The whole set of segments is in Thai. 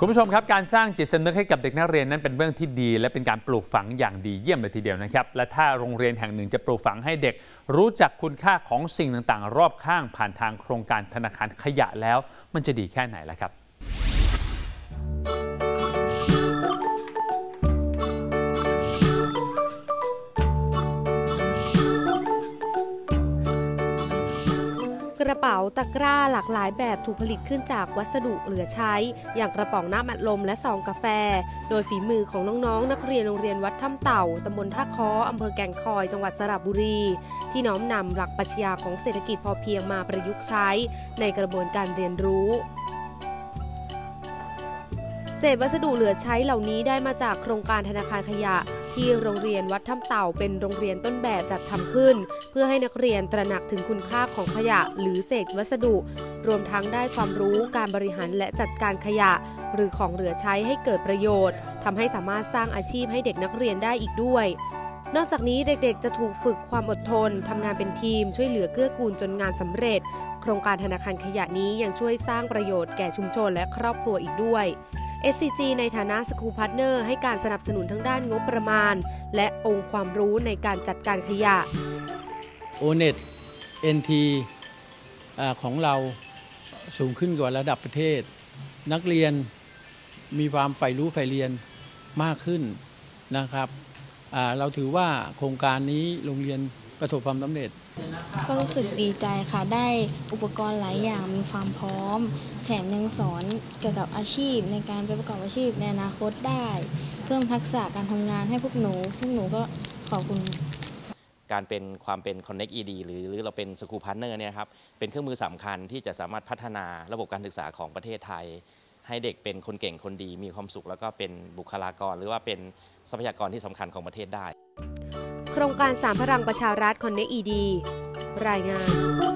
คุณผู้ชมครับการสร้างจิตสำนึกให้กับเด็กนักเรียนนั้นเป็นเรื่องที่ดีและเป็นการปลูกฝังอย่างดีเยี่ยมเลยทีเดียวนะครับและถ้าโรงเรียนแห่งหนึ่งจะปลูกฝังให้เด็กรู้จักคุณค่าของสิ่งต่างๆรอบข้างผ่านทางโครงการธนาคารขยะแล้วมันจะดีแค่ไหนล่ะครับกระเป๋าตะกร้าหลากหลายแบบถูกผลิตขึ้นจากวัสดุเหลือใช้อย่างกระป๋องน้ำอัดลมและซองกาแฟโดยฝีมือของน้องๆนักเรียนโรงเรียนวัดถ้ำเต่าตำบลท่าค้ออำเภอแก่งคอยจังหวัดสระบุรีที่น้อมนำหลักปรัชญาของเศรษฐกิจพอเพียงมาประยุกต์ใช้ในกระบวนการเรียนรู้เศษวัสดุเหลือใช้เหล่านี้ได้มาจากโครงการธนาคารขยะที่โรงเรียนวัดถ้ำเต่าเป็นโรงเรียนต้นแบบจัดทำขึ้นเพื่อให้นักเรียนตระหนักถึงคุณค่าของขยะหรือเศษวัสดุรวมทั้งได้ความรู้การบริหารและจัดการขยะหรือของเหลือใช้ให้เกิดประโยชน์ทำให้สามารถสร้างอาชีพให้เด็กนักเรียนได้อีกด้วยนอกจากนี้เด็กๆจะถูกฝึกความอดทนทำงานเป็นทีมช่วยเหลือเกื้อกูลจนงานสำเร็จโครงการธนาคารขยะนี้ยังช่วยสร้างประโยชน์แก่ชุมชนและครอบครัวอีกด้วยSCG ในฐานะ School Partner ให้การสนับสนุนทั้งด้านงบประมาณและองค์ความรู้ในการจัดการขยะ ONET NT ของเราสูงขึ้นกว่าระดับประเทศนักเรียนมีความใฝ่รู้ใฝ่เรียนมากขึ้นนะครับเราถือว่าโครงการนี้โรงเรียนประสบความสำเร็จก็รู้สึกดีใจค่ะได้อุปกรณ์หลายอย่างมีความพร้อมแถมยังสอนเกี่ยวกับอาชีพในการไปประกอบอาชีพในอนาคตได้เพิ่มทักษะการทำงานให้พวกหนูก็ขอบคุณการเป็นความเป็น Connect ED หรือเราเป็น School Partner เนี่ยครับเป็นเครื่องมือสำคัญที่จะสามารถพัฒนาระบบการศึกษาของประเทศไทยให้เด็กเป็นคนเก่งคนดีมีความสุขแล้วก็เป็นบุคลากรหรือว่าเป็นทรัพยากรที่สำคัญของประเทศได้โครงการ3พลังประชารัฐ Connect ED รายงาน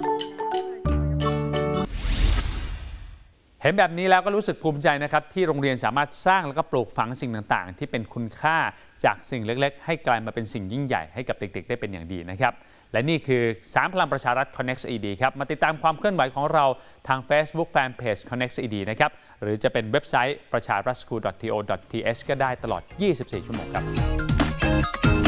เห็นแบบนี้แล้วก็รู้สึกภูมิใจนะครับที่โรงเรียนสามารถสร้างและก็ปลูกฝังสิ่งต่างๆที่เป็นคุณค่าจากสิ่งเล็กๆให้กลายมาเป็นสิ่งยิ่งใหญ่ให้กับเด็กๆได้เป็นอย่างดีนะครับและนี่คือ3พลังประชารัฐ Connect ED ครับมาติดตามความเคลื่อนไหวของเราทาง Facebook Fanpage Connect ED นะครับหรือจะเป็นเว็บไซต์ประชารัฐ school.to.th ก็ได้ตลอด24 ชั่วโมงครับ